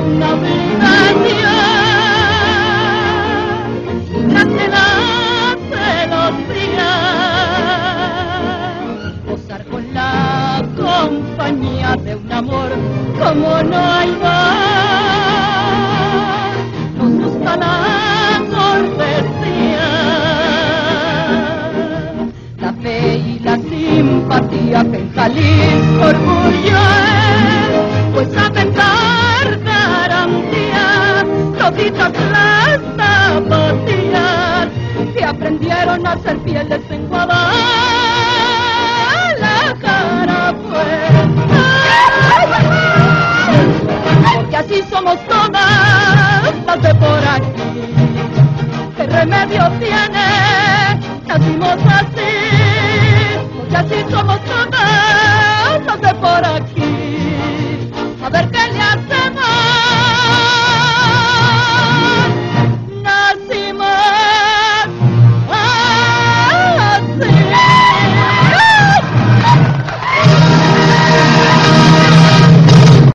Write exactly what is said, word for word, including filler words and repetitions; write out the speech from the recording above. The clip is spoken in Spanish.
una obligación. Nace la celosía, gozar con la compañía de un amor como no hay más. Nos gusta la cortesía, la fe y la simpatía que en Jalisco orgullo es, pues saben dar garantías toditas las zapatillas que aprendieron a ser fieles en Guadalajara, pues. Porque así somos todas las de por aquí. ¿Qué remedio tiene? Nacimos así, porque así somos